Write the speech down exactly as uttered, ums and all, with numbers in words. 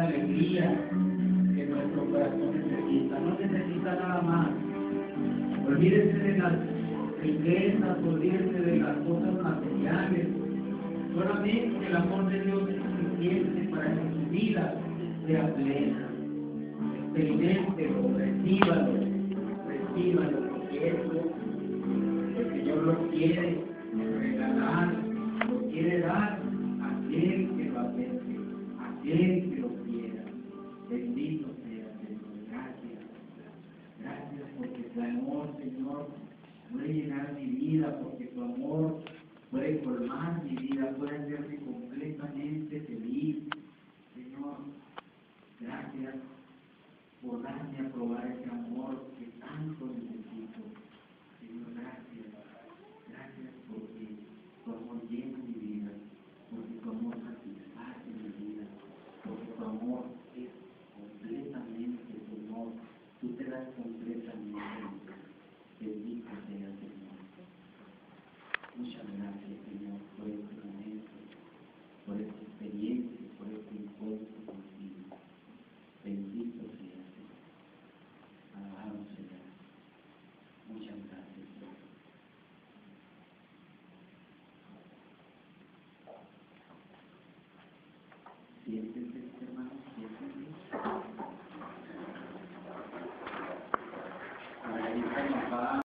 alegría que nuestro corazón necesita. No necesita nada más. Olvídense de las riquezas, olvídense de las cosas materiales. Solamente el amor de Dios es suficiente para que su vida sea plena. Experiméntelo, recíbalo, recíbalo, porque eso el Señor lo quiere regalar, lo quiere dar a aquel que lo acepte, a aquel que lo quiera. Bendito sea, Señor. Gracias. Gracias porque tu amor, Señor, puede llenar mi vida, porque tu amor puede colmar mi vida, puede hacerme completamente feliz. Señor, gracias por darme a probar ese amor que tanto necesito. Señor, gracias. Gracias porque tu amor llena mi vida, porque tu amor satisface mi vida, porque tu amor es completamente, Señor. Tú te das completamente. Bendito sea, Señor. Muchas gracias, Señor, por este momento, por esta experiencia, por este encuentro contigo. Bendito sea, Señor. Alabado Señor. Muchas gracias, Señor. Siéntese, hermano, siéntese. Ahí se nos va.